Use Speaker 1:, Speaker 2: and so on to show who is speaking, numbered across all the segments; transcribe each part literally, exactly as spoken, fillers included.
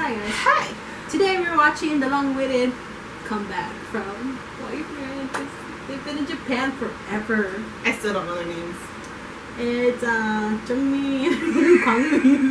Speaker 1: Hi guys.
Speaker 2: Hi.
Speaker 1: Today we're watching the long-awaited comeback from Boyfriend. They've been in Japan forever.
Speaker 2: I still don't know their names.
Speaker 1: It's uh Jungmi and Kwangmin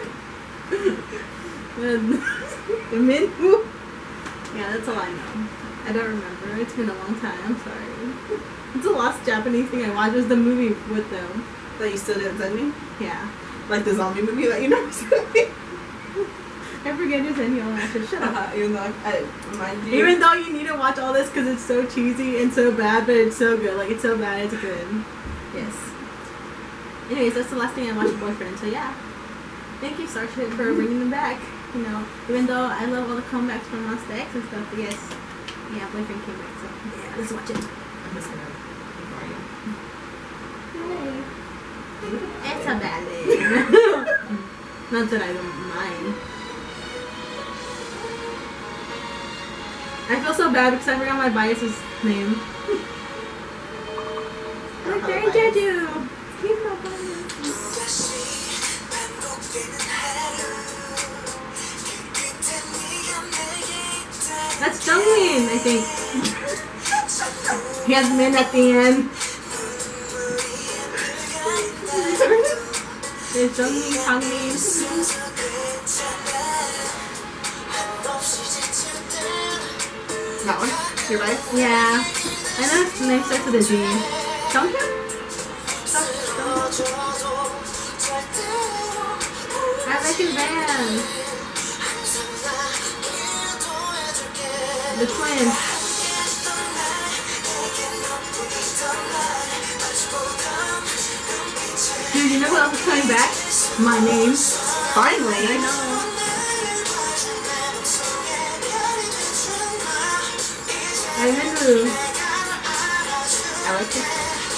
Speaker 1: and Minwoo. Yeah, that's all I know. I don't remember. It's been a long time. I'm sorry. It's the last Japanese thing I watched was the movie with them.
Speaker 2: That you still didn't send me?
Speaker 1: Yeah.
Speaker 2: Like the zombie movie that you never sent me?
Speaker 1: I forget to send you all that shit. Shut up.
Speaker 2: Uh, even though I, I remind you.
Speaker 1: Even though you need to watch all this because it's so cheesy and so bad, but it's so good. Like, it's so bad, it's good. Yes. Anyways, that's the last thing I watched Boyfriend, so yeah. Thank you, Starship, for bringing them back. You know, even though I love all the comebacks from Monster X and stuff, but yes. Yeah, Boyfriend came back, so yeah, let's watch it.
Speaker 2: I'm just gonna ignore you.
Speaker 1: Hey. It's a bad thing. Not that I don't mind. I feel so bad because I forgot my bias's name. Look, they're in Jeju. He's my bias. That's Jungmin, I think. He has Min at the end. There's Jungmin, Kwangmin.
Speaker 2: That one? Your right?
Speaker 1: Yeah. I know his name starts with a Z. Junghyun? I like his band. The twins. Dude, you know who else is coming back? My Name.
Speaker 2: Finally.
Speaker 1: I know. I remember.
Speaker 2: I like it.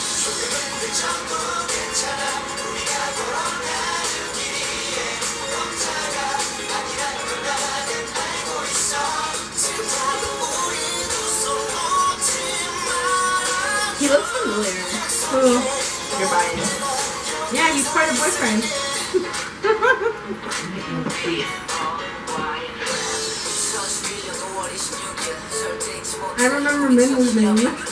Speaker 1: He looks familiar. Who?
Speaker 2: You're buying.
Speaker 1: Yeah, he's part of Boyfriend. I remember Minwoo's name.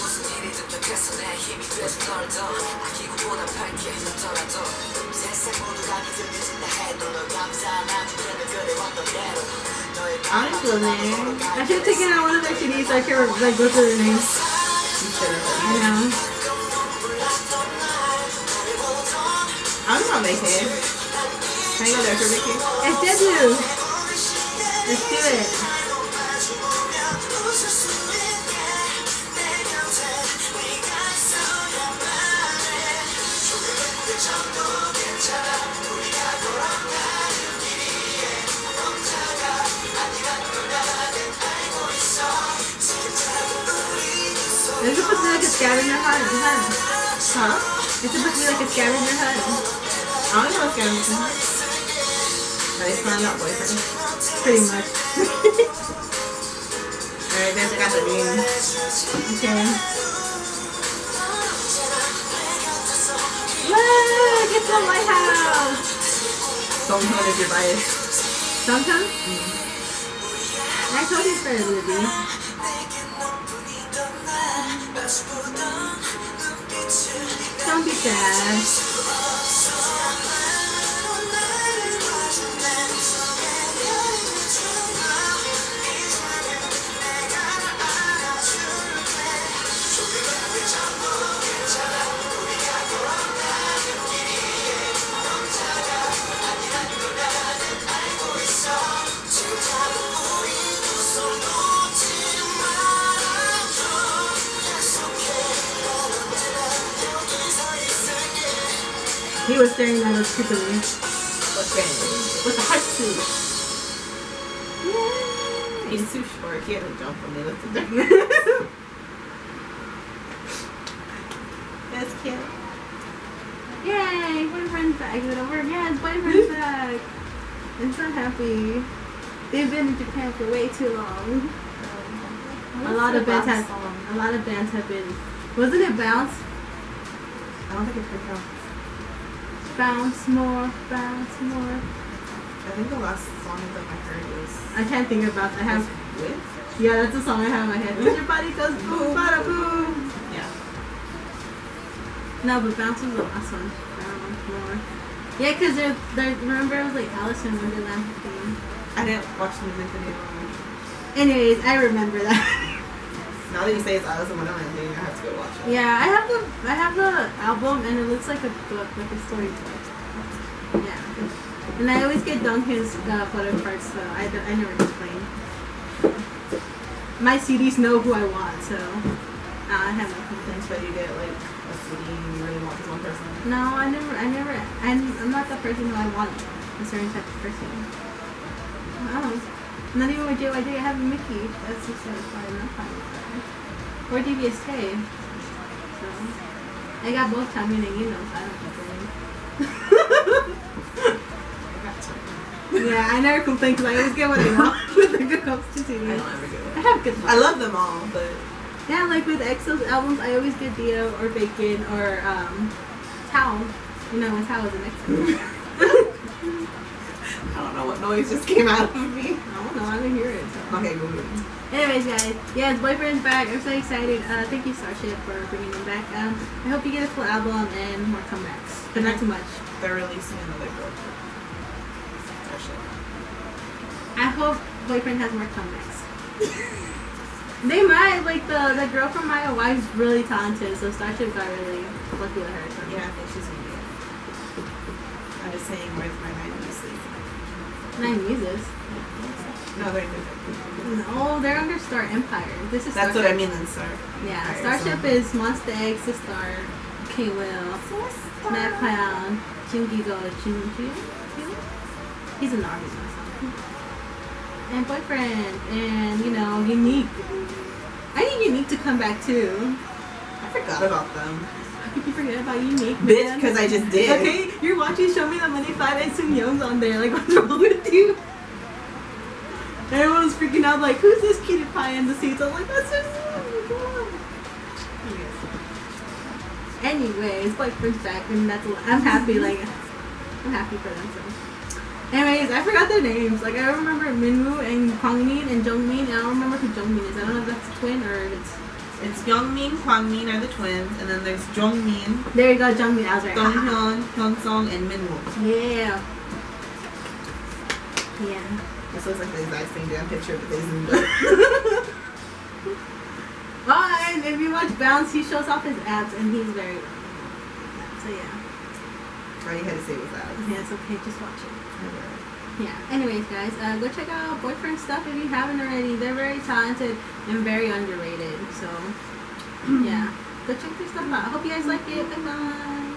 Speaker 2: Honestly,
Speaker 1: I should have taken out one of their C Ds so I could like go through their names.
Speaker 2: you should have.
Speaker 1: I know.
Speaker 2: I'm on vacation. Can I go there for vacation?
Speaker 1: It's Jeju. Let's do it. It's supposed to be like a scavenger hunt.
Speaker 2: Huh?
Speaker 1: It's supposed to be like a scavenger hunt.
Speaker 2: I don't know what's going on. But it's not about Boyfriend.
Speaker 1: Pretty much.
Speaker 2: Alright, guys, I got the name.
Speaker 1: Okay. Look! It's the lighthouse!
Speaker 2: Songhyun is your bias.
Speaker 1: Songhyun? Mm. I told you it's better than Libby. Don't be sad. He was staring at us creepily.
Speaker 2: Okay.
Speaker 1: With the heart suit. Yay!
Speaker 2: He's too short. He had to jump when they lifted there. That's cute.
Speaker 1: Yay! Boyfriend's back. Is it over? Yes, Boyfriend's back. I'm so happy. They've been in Japan for way too long. A lot of bands have. A lot of bands have been. Wasn't it Bounce?
Speaker 2: I don't think it's good now.
Speaker 1: Bounce more, bounce more.
Speaker 2: I think the last song that I heard was
Speaker 1: I can't think about that. I have.
Speaker 2: With?
Speaker 1: Yeah, that's the song I have in my head. When your body goes boom, bada boom.
Speaker 2: Yeah.
Speaker 1: No, but Bounce was the last one. I don't know more. Yeah, because they're, they're, remember it was like Alice in Wonderland theme.
Speaker 2: I didn't watch the music video.
Speaker 1: Anyways, I remember that.
Speaker 2: Now that you say it's Alice in Wonderland thing, I have to go watch it.
Speaker 1: Yeah, I have the I have the album and it looks like a book, like a storybook. Yeah. And I always get Duncan's uh, photo cards, so I, I never explain. My C Ds know who I want, so uh, I have no complaints.
Speaker 2: But you get like a C D and you really want this one person.
Speaker 1: No, I never, I never, I'm, I'm not the person who I want a certain type of person. I don't know. Not even with J Y J, I have Mickey. That's just so far enough. I'm fine. Or D B S K. So, I got both Tommy and you know, so I don't complain. Yeah, I never complain because I always get what I want with a good substitute.
Speaker 2: I don't ever get it.
Speaker 1: I have good luck.
Speaker 2: I love them all, but
Speaker 1: yeah, like with E X O's albums, I always get Dio or Bacon or um, Tao. You know, when Tao was an E X O.
Speaker 2: I don't know what noise just came out of me.
Speaker 1: I don't know, I didn't hear it. So.
Speaker 2: Okay, go ahead.
Speaker 1: Anyways, guys, yeah, his boyfriend's back. I'm so excited. Uh, thank you, Starship, for bringing him back. Um, I hope you get a full album and more comebacks, but not too much.
Speaker 2: They're releasing another girl.
Speaker 1: I hope boyfriend has more comebacks. They might, like the the girl from My Wife's really talented, so Starship got really lucky with her. So.
Speaker 2: Yeah, I think she's gonna be it. I'm just saying, where's my nine muses?
Speaker 1: Nine Muses?
Speaker 2: No, they're different.
Speaker 1: No, they're under Star Empire. This is
Speaker 2: That's
Speaker 1: Starship.
Speaker 2: what I mean in Star.
Speaker 1: Yeah,
Speaker 2: Empire,
Speaker 1: Starship
Speaker 2: so.
Speaker 1: is Monster X, the Star, K-Will, Matt Clown, Jingigo, Jinju. He's an army or something. And boyfriend, and you know, Unique. I need Unique to come back too.
Speaker 2: I forgot about them.
Speaker 1: How could you forget about Unique?
Speaker 2: Bitch, because I just did.
Speaker 1: Okay, you're watching Show Me the Money five and Sun Young's on there. Like, what's wrong with you? Everyone was freaking out, like, who's this cutie pie in the seats? I'm like, that's just. Anyways, boyfriend's back, and that's. I'm happy. Like, I'm happy for them. So. Anyways, I forgot their names. Like, I remember Minwoo and Kwangmin and Jungmin, and I don't remember who Jungmin is. I don't know if that's a twin or if it's...
Speaker 2: It's Youngmin, Kwangmin are the twins, and then there's Jungmin,
Speaker 1: There you go, Jungmin. I was right.
Speaker 2: Donghyun, Hyunsong, and Minwoo.
Speaker 1: Yeah. Yeah.
Speaker 2: This looks like the exact same damn picture, but they zoomed up.
Speaker 1: Oh, and if you watch Bounce, he shows off his abs, and he's very... So, yeah.
Speaker 2: All you had to say was that.
Speaker 1: Yeah, it's okay. Just watch it. Yeah. Anyways, guys, uh, go check out Boyfriend stuff if you haven't already. They're very talented and very underrated. So, yeah. Go check their stuff out. I hope you guys like it. Bye-bye.